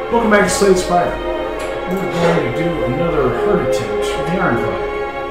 Welcome back to Slade Spire. We're going to do another herd attempt with the Ironclad.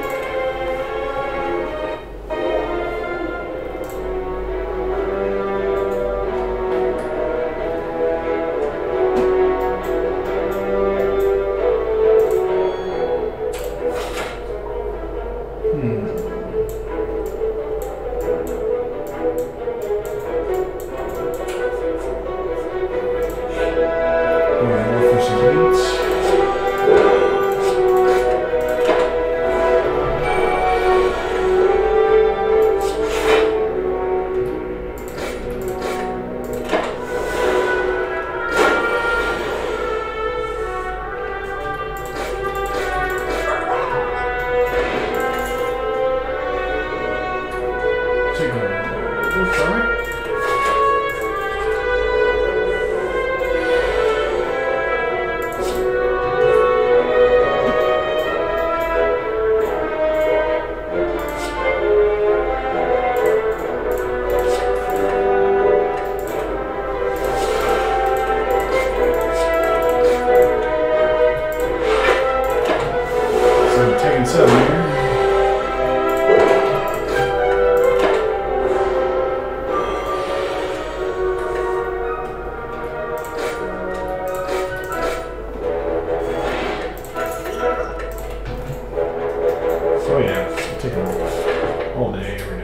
Oh yeah, take it all day, every day.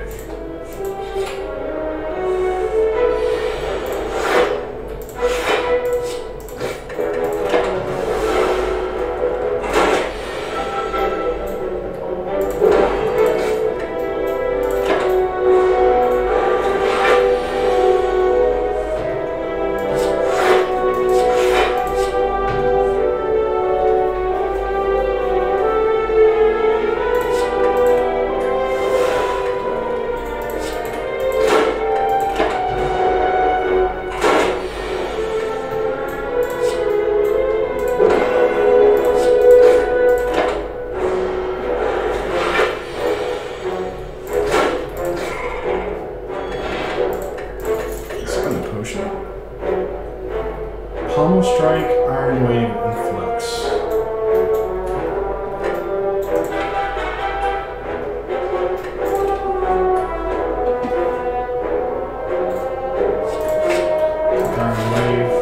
Pommel Strike, Iron Wave, and Flux. Iron Wave.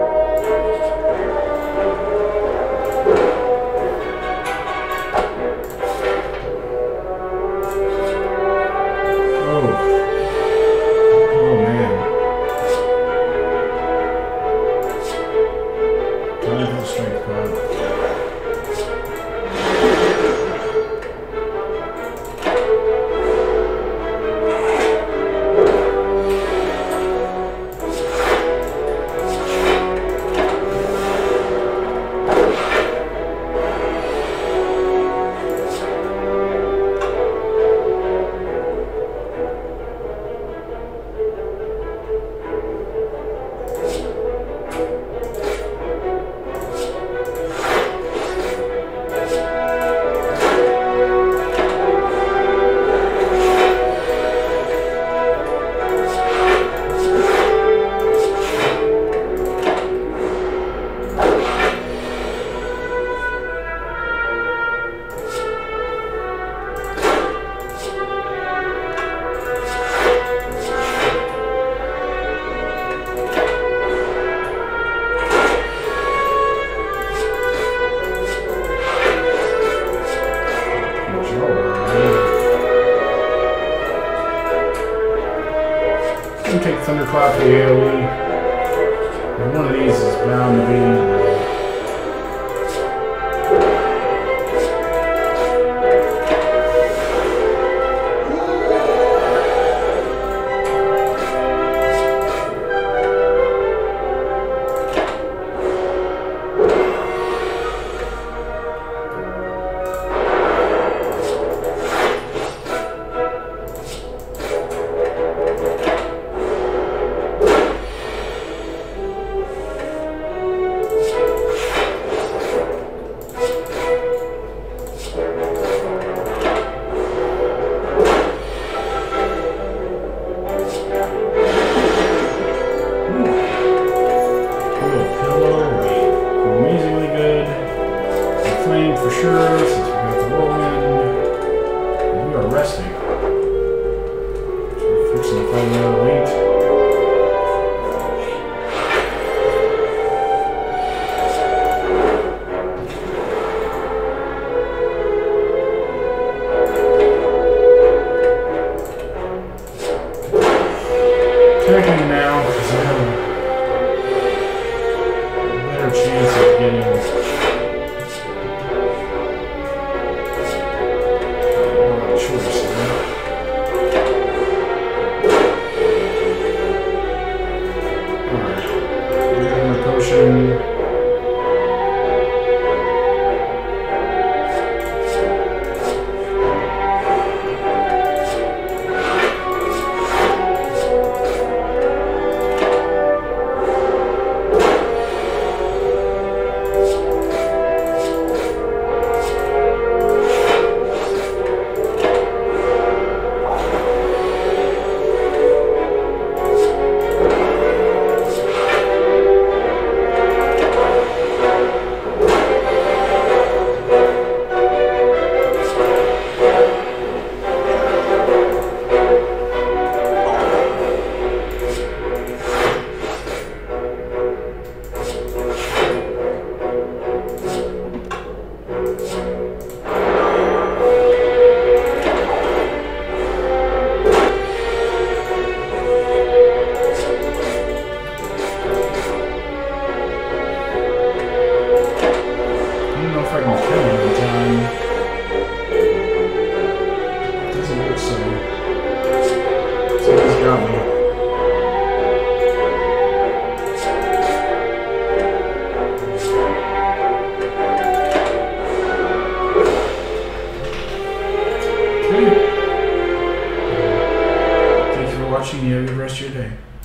Take Thunderclap for the AoE. And one of these is bound to be temperature since we got the whirlwind. And we are resting. So we're fixing to find another lead. Attacking now because I have a better chance of getting choice there. Alright. I got my potion. Thank you for watching. You have a good rest of your day.